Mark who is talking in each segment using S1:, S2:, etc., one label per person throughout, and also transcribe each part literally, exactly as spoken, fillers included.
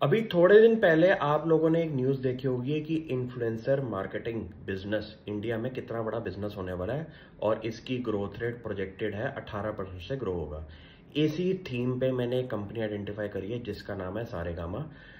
S1: अभी थोड़े दिन पहले आप लोगों ने एक न्यूज़ देखी होगी कि इन्फ्लुएंसर मार्केटिंग बिजनेस इंडिया में कितना बड़ा बिजनेस होने वाला है और इसकी ग्रोथ रेट प्रोजेक्टेड है अठारह परसेंट से ग्रो होगा। इसी थीम पे मैंने एक कंपनी आइडेंटिफाई करी है जिसका नाम है सारेगामा।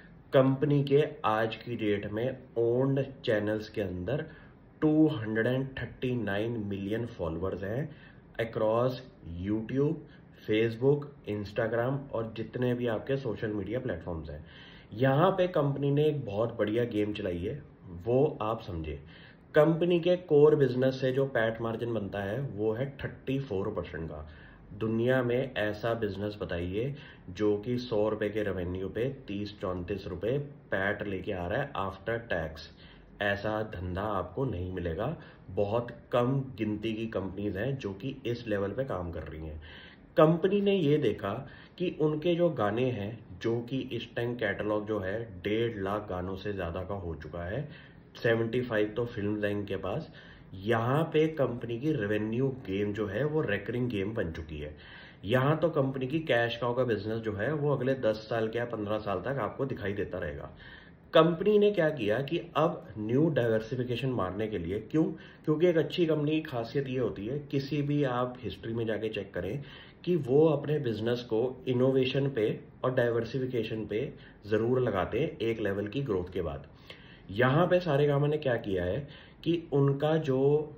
S1: कंपनी के आज की डेट में ओन्ड चैनल्स के अंदर दो सौ उनतालीस मिलियन फॉलोअर्स हैं अक्रॉस यूट्यूब, फेसबुक, इंस्टाग्राम और जितने भी आपके सोशल मीडिया प्लेटफॉर्म्स हैं। यहाँ पे कंपनी ने एक बहुत बढ़िया गेम चलाई है, वो आप समझे। कंपनी के कोर बिजनेस से जो पैट मार्जिन बनता है वो है चौंतीस परसेंट का। दुनिया में ऐसा बिजनेस बताइए जो कि सौ रुपए के रेवेन्यू पे तीस चौंतीस रुपए पैट लेके आ रहा है आफ्टर टैक्स। ऐसा धंधा आपको नहीं मिलेगा। बहुत कम गिनती की कंपनीज हैं जो कि इस लेवल पे काम कर रही हैं। कंपनी ने ये देखा कि उनके जो गाने हैं, जो कि इस टाइम कैटलॉग जो है डेढ़ लाख गानों से ज्यादा का हो चुका है, पचहत्तर तो फिल्म लाइन के पास। यहाँ पे कंपनी की रेवेन्यू गेम जो है वो रेकरिंग गेम बन चुकी है। यहाँ तो कंपनी की कैश काउ का बिजनेस जो है वो अगले दस साल के या पंद्रह साल तक आपको दिखाई देता रहेगा। कंपनी ने क्या किया कि अब न्यू डाइवर्सिफिकेशन मारने के लिए, क्यों? क्योंकि एक अच्छी कंपनी की खासियत ये होती है, किसी भी आप हिस्ट्री में जाके चेक करें कि वो अपने बिजनेस को इनोवेशन पे और डाइवर्सिफिकेशन पे जरूर लगाते हैं एक लेवल की ग्रोथ के बाद। यहाँ पे सारेगामा ने क्या किया है कि उनका जो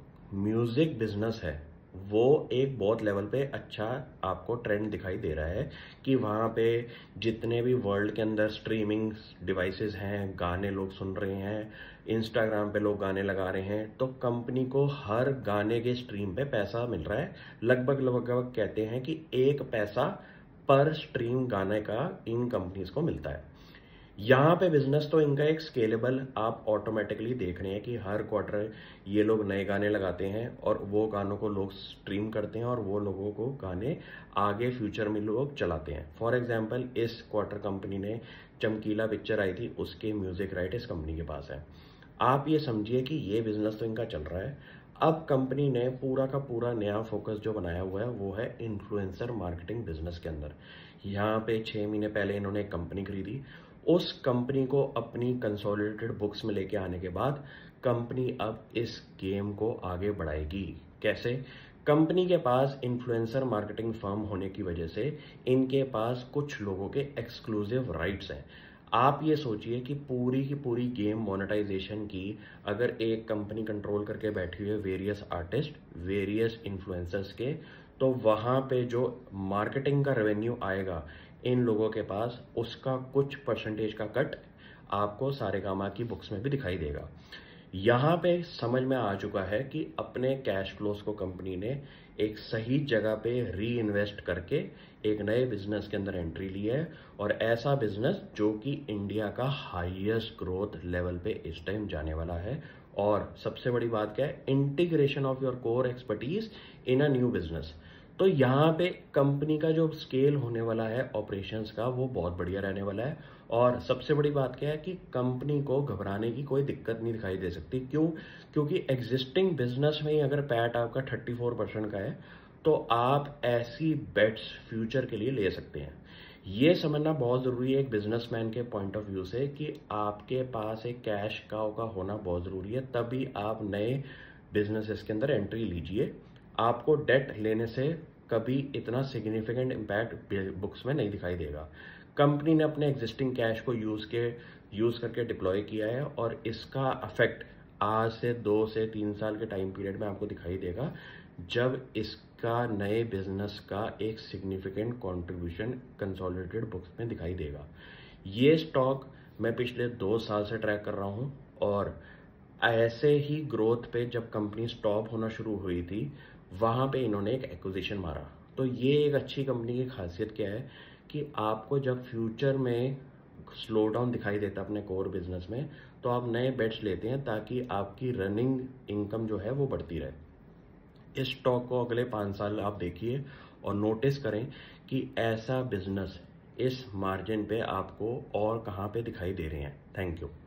S1: म्यूजिक बिजनेस है वो एक बहुत लेवल पे अच्छा आपको ट्रेंड दिखाई दे रहा है कि वहाँ पे जितने भी वर्ल्ड के अंदर स्ट्रीमिंग डिवाइसेस हैं, गाने लोग सुन रहे हैं, इंस्टाग्राम पे लोग गाने लगा रहे हैं, तो कंपनी को हर गाने के स्ट्रीम पे पैसा मिल रहा है। लगभग लगभग कहते हैं कि एक पैसा पर स्ट्रीम गाने का इन कंपनीज को मिलता है। यहाँ पे बिजनेस तो इनका एक स्केलेबल आप ऑटोमेटिकली देख रहे हैं कि हर क्वार्टर ये लोग नए गाने लगाते हैं और वो गानों को लोग स्ट्रीम करते हैं और वो लोगों को गाने आगे फ्यूचर में लोग चलाते हैं। फॉर एग्जांपल इस क्वार्टर कंपनी ने चमकीला पिक्चर आई थी, उसके म्यूजिक राइट इस कंपनी के पास है। आप ये समझिए कि ये बिजनेस तो इनका चल रहा है। अब कंपनी ने पूरा का पूरा नया फोकस जो बनाया हुआ है वो है इन्फ्लुएंसर मार्केटिंग बिजनेस के अंदर। यहाँ पे छह महीने पहले इन्होंने एक कंपनी खरीदी। उस कंपनी को अपनी कंसोलिडेटेड बुक्स में लेके आने के बाद कंपनी अब इस गेम को आगे बढ़ाएगी। कैसे? कंपनी के पास इन्फ्लुएंसर मार्केटिंग फर्म होने की वजह से इनके पास कुछ लोगों के एक्सक्लूसिव राइट्स हैं। आप ये सोचिए कि पूरी की पूरी गेम मोनेटाइजेशन की अगर एक कंपनी कंट्रोल करके बैठी हुई है वेरियस आर्टिस्ट, वेरियस इन्फ्लुएंसर्स के, तो वहां पे जो मार्केटिंग का रेवेन्यू आएगा इन लोगों के पास, उसका कुछ परसेंटेज का कट आपको सारेगामा की बुक्स में भी दिखाई देगा। यहाँ पे समझ में आ चुका है कि अपने कैश फ्लोस को कंपनी ने एक सही जगह पे री इन्वेस्ट करके एक नए बिजनेस के अंदर एंट्री ली है, और ऐसा बिजनेस जो कि इंडिया का हाईएस्ट ग्रोथ लेवल पे इस टाइम जाने वाला है। और सबसे बड़ी बात क्या है? Integration of your core expertise in a new business. तो यहाँ पे कंपनी का जो स्केल होने वाला है ऑपरेशंस का वो बहुत बढ़िया रहने वाला है। और सबसे बड़ी बात क्या है कि कंपनी को घबराने की कोई दिक्कत नहीं दिखाई दे सकती। क्यों? क्योंकि एग्जिस्टिंग बिजनेस में ही अगर पैट आपका चौंतीस परसेंट का है तो आप ऐसी बेट्स फ्यूचर के लिए ले सकते हैं। ये समझना बहुत जरूरी है एक बिजनेसमैन के पॉइंट ऑफ व्यू से कि आपके पास एक कैश काउ का होना बहुत जरूरी है, तभी आप नए बिजनेसेस के अंदर एंट्री लीजिए। आपको डेट लेने से कभी इतना सिग्निफिकेंट इम्पैक्ट बुक्स में नहीं दिखाई देगा। कंपनी ने अपने एग्जिस्टिंग कैश को यूज के यूज करके डिप्लॉय किया है और इसका इफेक्ट आज से दो से तीन साल के टाइम पीरियड में आपको दिखाई देगा, जब इसका नए बिजनेस का एक सिग्निफिकेंट कंट्रीब्यूशन कंसोलिडेटेड बुक्स में दिखाई देगा। ये स्टॉक मैं पिछले दो साल से ट्रैक कर रहा हूं और ऐसे ही ग्रोथ पे जब कंपनी स्टॉप होना शुरू हुई थी वहां पे इन्होंने एक एक्विजिशन मारा। तो ये एक अच्छी कंपनी की खासियत क्या है कि आपको जब फ्यूचर में स्लो डाउन दिखाई देता अपने कोर बिजनेस में, तो आप नए बेट्स लेते हैं ताकि आपकी रनिंग इनकम जो है वो बढ़ती रहे। इस स्टॉक को अगले पाँच साल आप देखिए और नोटिस करें कि ऐसा बिजनेस इस मार्जिन पे आपको और कहाँ पे दिखाई दे रहे हैं। Thank you.